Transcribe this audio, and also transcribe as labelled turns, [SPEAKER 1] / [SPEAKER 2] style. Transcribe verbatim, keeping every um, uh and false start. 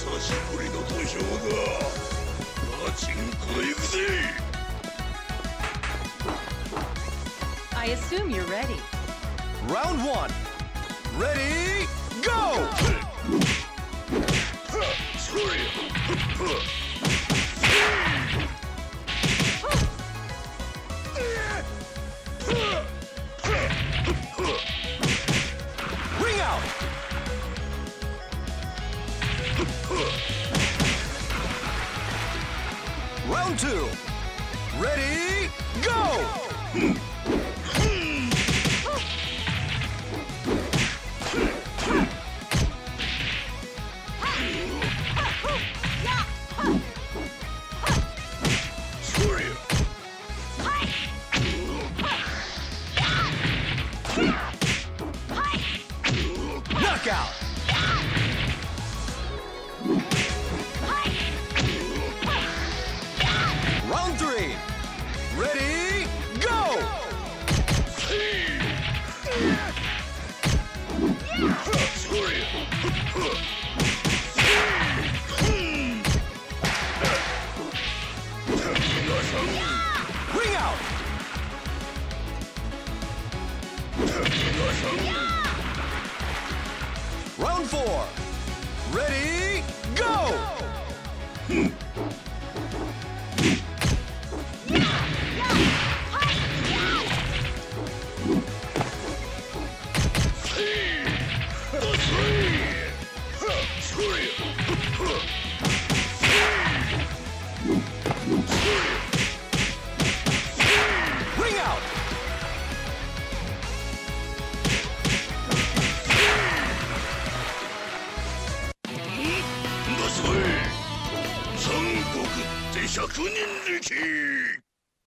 [SPEAKER 1] しぶりの土俵だ。ガチンコで行くぜ。
[SPEAKER 2] I assume you're ready.
[SPEAKER 3] Round one. Ready, go! Ring out! Round two. Ready, go! Knockout! Round three. Ready, go! Ring out! Round four. Ready, go! Ring out!
[SPEAKER 1] 삼国って百人力。